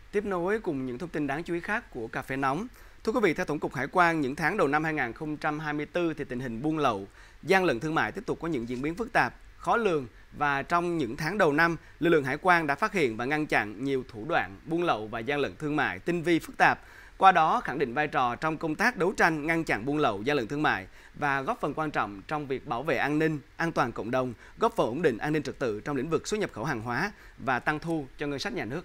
Tiếp nối cùng những thông tin đáng chú ý khác của Cà phê Nóng. Thưa quý vị, theo Tổng cục Hải quan, những tháng đầu năm 2024 thì tình hình buôn lậu, gian lận thương mại tiếp tục có những diễn biến phức tạp, khó lường và trong những tháng đầu năm, lực lượng hải quan đã phát hiện và ngăn chặn nhiều thủ đoạn buôn lậu và gian lận thương mại tinh vi phức tạp. Qua đó khẳng định vai trò trong công tác đấu tranh ngăn chặn buôn lậu, gian lận thương mại và góp phần quan trọng trong việc bảo vệ an ninh, an toàn cộng đồng, góp phần ổn định an ninh trật tự trong lĩnh vực xuất nhập khẩu hàng hóa và tăng thu cho ngân sách nhà nước.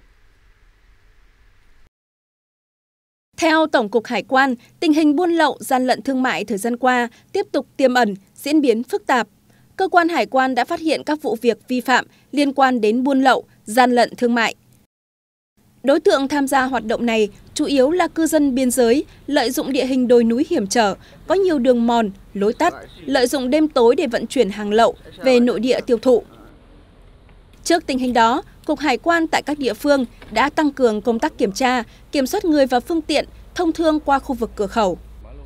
Theo Tổng cục Hải quan, tình hình buôn lậu, gian lận thương mại thời gian qua tiếp tục tiềm ẩn, diễn biến phức tạp. Cơ quan hải quan đã phát hiện các vụ việc vi phạm liên quan đến buôn lậu, gian lận thương mại. Đối tượng tham gia hoạt động này chủ yếu là cư dân biên giới, lợi dụng địa hình đồi núi hiểm trở, có nhiều đường mòn, lối tắt, lợi dụng đêm tối để vận chuyển hàng lậu về nội địa tiêu thụ. Trước tình hình đó, Cục Hải quan tại các địa phương đã tăng cường công tác kiểm tra, kiểm soát người và phương tiện thông thương qua khu vực cửa khẩu.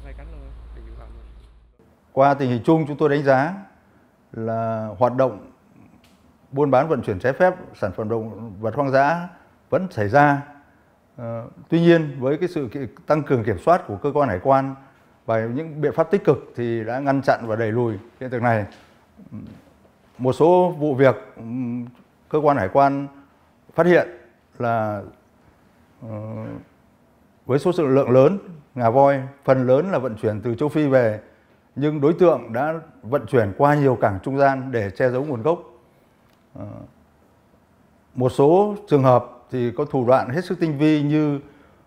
Qua tình hình chung, chúng tôi đánh giá là hoạt động buôn bán vận chuyển trái phép sản phẩm động vật hoang dã vẫn xảy ra. Tuy nhiên, với cái sự tăng cường kiểm soát của cơ quan hải quan và những biện pháp tích cực thì đã ngăn chặn và đẩy lùi hiện tượng này. Một số vụ việc cơ quan hải quan phát hiện là với số lượng lớn ngà voi, phần lớn là vận chuyển từ châu Phi về, nhưng đối tượng đã vận chuyển qua nhiều cảng trung gian để che giấu nguồn gốc. Một số trường hợp thì có thủ đoạn hết sức tinh vi như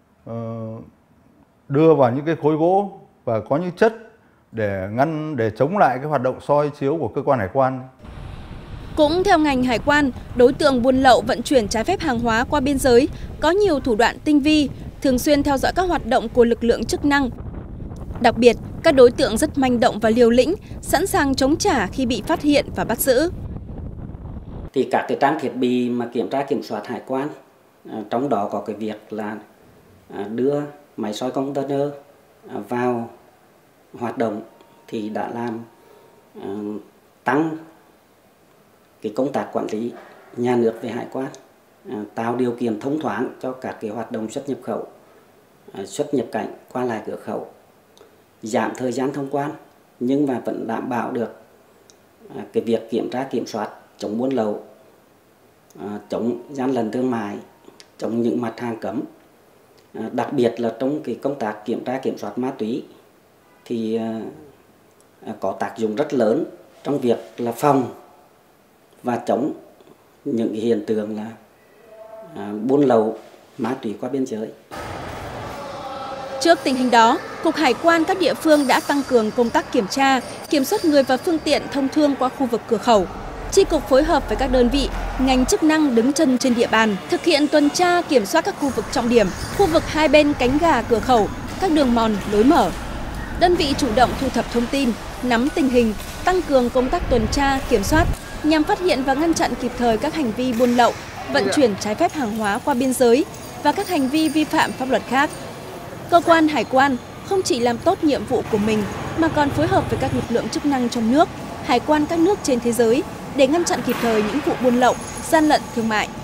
đưa vào những cái khối gỗ và có những chất để chống lại cái hoạt động soi chiếu của cơ quan hải quan. Cũng theo ngành hải quan, đối tượng buôn lậu vận chuyển trái phép hàng hóa qua biên giới có nhiều thủ đoạn tinh vi, thường xuyên theo dõi các hoạt động của lực lượng chức năng. Đặc biệt, các đối tượng rất manh động và liều lĩnh, sẵn sàng chống trả khi bị phát hiện và bắt giữ. Thì các cái trang thiết bị mà kiểm tra kiểm soát hải quan, trong đó có cái việc là đưa máy soi container vào hoạt động thì đã làm tăng cái công tác quản lý nhà nước về hải quan, tạo điều kiện thông thoáng cho các cái hoạt động xuất nhập khẩu, xuất nhập cảnh qua lại cửa khẩu, giảm thời gian thông quan nhưng mà vẫn đảm bảo được cái việc kiểm tra kiểm soát, chống buôn lậu, chống gian lận thương mại, chống những mặt hàng cấm. Đặc biệt là trong cái công tác kiểm tra kiểm soát ma túy thì có tác dụng rất lớn trong việc là phòng và chống những hiện tượng là buôn lậu ma túy qua biên giới. Trước tình hình đó, Cục Hải quan các địa phương đã tăng cường công tác kiểm tra, kiểm soát người và phương tiện thông thương qua khu vực cửa khẩu. Chi cục phối hợp với các đơn vị, ngành chức năng đứng chân trên địa bàn, thực hiện tuần tra kiểm soát các khu vực trọng điểm, khu vực hai bên cánh gà cửa khẩu, các đường mòn, lối mở. Đơn vị chủ động thu thập thông tin, nắm tình hình, tăng cường công tác tuần tra, kiểm soát nhằm phát hiện và ngăn chặn kịp thời các hành vi buôn lậu, vận chuyển trái phép hàng hóa qua biên giới và các hành vi vi phạm pháp luật khác. Cơ quan hải quan không chỉ làm tốt nhiệm vụ của mình mà còn phối hợp với các lực lượng chức năng trong nước, hải quan các nước trên thế giới để ngăn chặn kịp thời những vụ buôn lậu, gian lận thương mại.